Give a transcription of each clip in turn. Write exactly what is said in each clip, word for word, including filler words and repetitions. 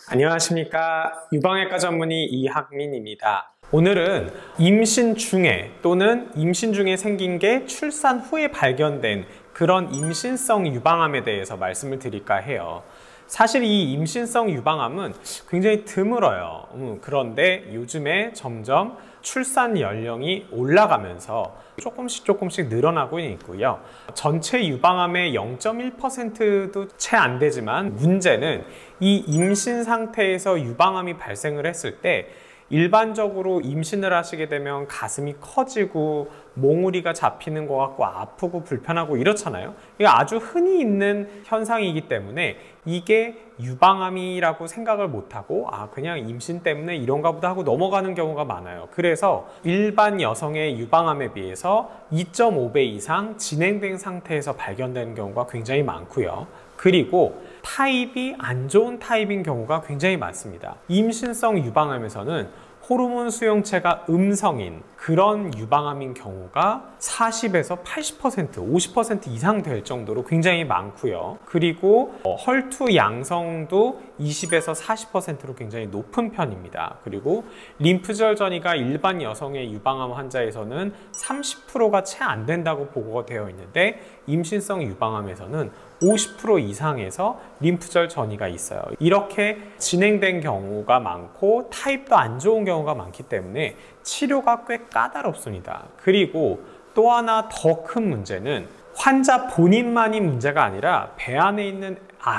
안녕하십니까. 유방외과 전문의 이학민입니다. 오늘은 임신 중에 또는 임신 중에 생긴 게 출산 후에 발견된 그런 임신성 유방암에 대해서 말씀을 드릴까 해요. 사실 이 임신성 유방암은 굉장히 드물어요. 음, 그런데 요즘에 점점 출산 연령이 올라가면서 조금씩 조금씩 늘어나고 있고요. 전체 유방암의 영 점 일 퍼센트도 채 안 되지만 문제는 이 임신 상태에서 유방암이 발생을 했을 때 일반적으로 임신을 하시게 되면 가슴이 커지고 몽우리가 잡히는 것 같고 아프고 불편하고 이렇잖아요. 이게 아주 흔히 있는 현상이기 때문에 이게 유방암이라고 생각을 못하고 아 그냥 임신 때문에 이런가 보다 하고 넘어가는 경우가 많아요. 그래서 일반 여성의 유방암에 비해서 이 점 오 배 이상 진행된 상태에서 발견되는 경우가 굉장히 많고요. 그리고 타입이 안 좋은 타입인 경우가 굉장히 많습니다. 임신성 유방암에서는 호르몬 수용체가 음성인 그런 유방암인 경우가 사십에서 팔십 퍼센트, 오십 퍼센트 이상 될 정도로 굉장히 많고요. 그리고 헐투 양성도 이십에서 사십 퍼센트로 굉장히 높은 편입니다. 그리고 림프절 전이가 일반 여성의 유방암 환자에서는 삼십 퍼센트가 채 안 된다고 보고가 되어 있는데 임신성 유방암에서는 오십 퍼센트 이상에서 림프절 전이가 있어요. 이렇게 진행된 경우가 많고 타입도 안 좋은 경우가 많기 때문에 치료가 꽤 까다롭습니다. 그리고 또 하나 더 큰 문제는 환자 본인만이 문제가 아니라 배 안에 있는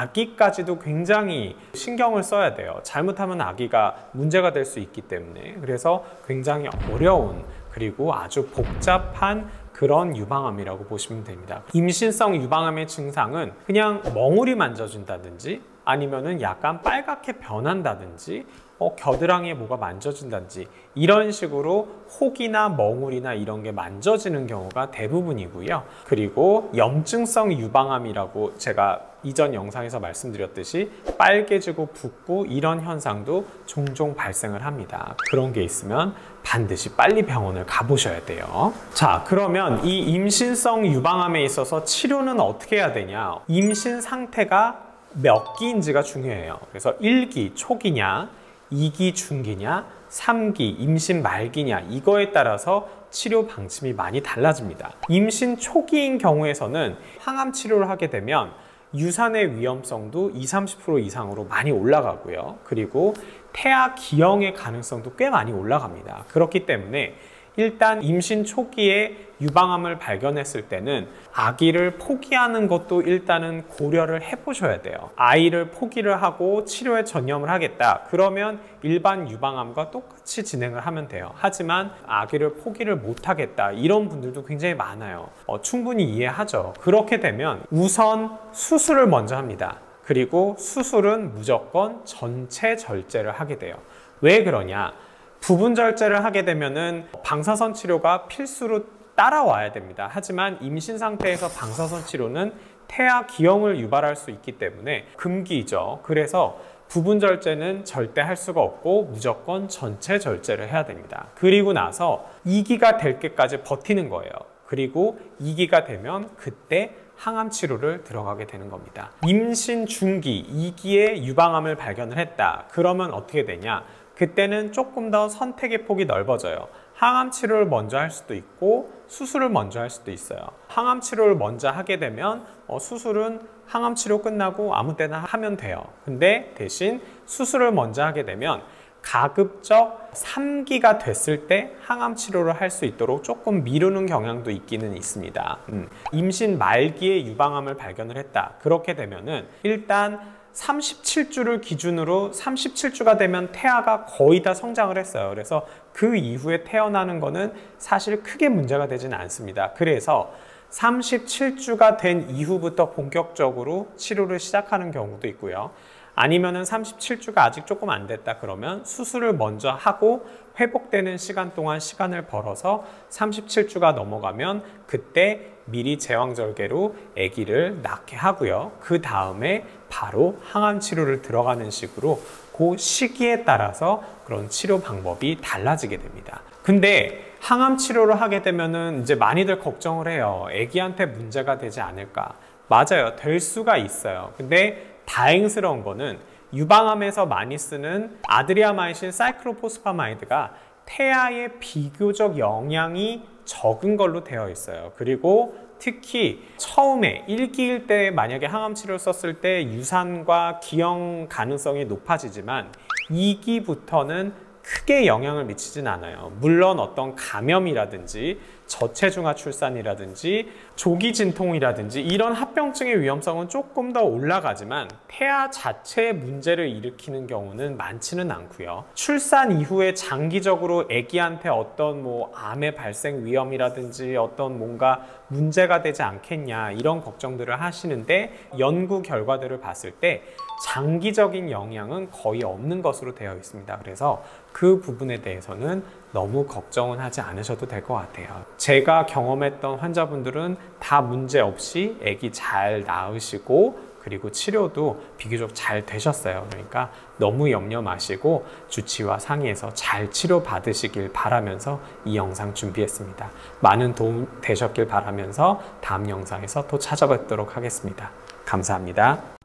아기까지도 굉장히 신경을 써야 돼요. 잘못하면 아기가 문제가 될 수 있기 때문에. 그래서 굉장히 어려운 그리고 아주 복잡한 그런 유방암이라고 보시면 됩니다. 임신성 유방암의 증상은 그냥 멍울이 만져준다든지 아니면은 약간 빨갛게 변한다든지 어, 겨드랑이에 뭐가 만져진다든지 이런 식으로 혹이나 멍울이나 이런 게 만져지는 경우가 대부분이고요. 그리고 염증성 유방암이라고 제가 이전 영상에서 말씀드렸듯이 빨개지고 붓고 이런 현상도 종종 발생을 합니다. 그런 게 있으면 반드시 빨리 병원을 가보셔야 돼요. 자, 그러면 이 임신성 유방암에 있어서 치료는 어떻게 해야 되냐? 임신 상태가 몇 기인지가 중요해요. 그래서 일 기 초기냐, 이 기 중기냐, 삼 기 임신 말기냐 이거에 따라서 치료 방침이 많이 달라집니다. 임신 초기인 경우에서는 항암 치료를 하게 되면 유산의 위험성도 이십, 삼십 퍼센트 이상으로 많이 올라가고요. 그리고 태아 기형의 가능성도 꽤 많이 올라갑니다. 그렇기 때문에 일단 임신 초기에 유방암을 발견했을 때는 아기를 포기하는 것도 일단은 고려를 해보셔야 돼요. 아이를 포기를 하고 치료에 전념을 하겠다. 그러면 일반 유방암과 똑같이 진행을 하면 돼요. 하지만 아기를 포기를 못하겠다. 이런 분들도 굉장히 많아요. 어, 충분히 이해하죠. 그렇게 되면 우선 수술을 먼저 합니다. 그리고 수술은 무조건 전체 절제를 하게 돼요. 왜 그러냐? 부분 절제를 하게 되면은 방사선 치료가 필수로 따라와야 됩니다. 하지만 임신 상태에서 방사선 치료는 태아 기형을 유발할 수 있기 때문에 금기죠. 그래서 부분 절제는 절대 할 수가 없고 무조건 전체 절제를 해야 됩니다. 그리고 나서 이 기가 될 때까지 버티는 거예요. 그리고 이 기가 되면 그때 항암 치료를 들어가게 되는 겁니다. 임신 중기 이 기에 유방암을 발견을 했다. 그러면 어떻게 되냐? 그때는 조금 더 선택의 폭이 넓어져요. 항암 치료를 먼저 할 수도 있고 수술을 먼저 할 수도 있어요. 항암 치료를 먼저 하게 되면 어, 수술은 항암 치료 끝나고 아무 때나 하면 돼요. 근데 대신 수술을 먼저 하게 되면 가급적 삼 기가 됐을 때 항암 치료를 할 수 있도록 조금 미루는 경향도 있기는 있습니다. 음. 임신 말기에 유방암을 발견을 했다. 그렇게 되면은 일단 삼십칠 주를 기준으로 삼십칠 주가 되면 태아가 거의 다 성장을 했어요. 그래서 그 이후에 태어나는 거는 사실 크게 문제가 되지는 않습니다. 그래서 삼십칠 주가 된 이후부터 본격적으로 치료를 시작하는 경우도 있고요. 아니면은 삼십칠 주가 아직 조금 안 됐다 그러면 수술을 먼저 하고 회복되는 시간 동안 시간을 벌어서 삼십칠 주가 넘어가면 그때 미리 제왕절개로 아기를 낳게 하고요. 그 다음에 바로 항암 치료를 들어가는 식으로 그 시기에 따라서 그런 치료 방법이 달라지게 됩니다. 근데 항암 치료를 하게 되면은 이제 많이들 걱정을 해요. 아기한테 문제가 되지 않을까? 맞아요. 될 수가 있어요. 근데 다행스러운 거는 유방암에서 많이 쓰는 아드리아마이신 사이클로포스파마이드가 태아에 비교적 영양이 적은 걸로 되어 있어요. 그리고 특히 처음에 일 기일 때 만약에 항암 치료를 썼을 때 유산과 기형 가능성이 높아지지만 이 기부터는 크게 영향을 미치진 않아요. 물론 어떤 감염이라든지 저체중아 출산이라든지 조기 진통이라든지 이런 합병증의 위험성은 조금 더 올라가지만 태아 자체의 문제를 일으키는 경우는 많지는 않고요. 출산 이후에 장기적으로 아기한테 어떤 뭐 암의 발생 위험이라든지 어떤 뭔가 문제가 되지 않겠냐 이런 걱정들을 하시는데 연구 결과들을 봤을 때 장기적인 영향은 거의 없는 것으로 되어 있습니다. 그래서 그 부분에 대해서는 너무 걱정은 하지 않으셔도 될 것 같아요. 제가 경험했던 환자분들은 다 문제 없이 아기 잘 낳으시고 그리고 치료도 비교적 잘 되셨어요. 그러니까 너무 염려 마시고 주치의와 상의해서 잘 치료 받으시길 바라면서 이 영상 준비했습니다. 많은 도움 되셨길 바라면서 다음 영상에서 또 찾아뵙도록 하겠습니다. 감사합니다.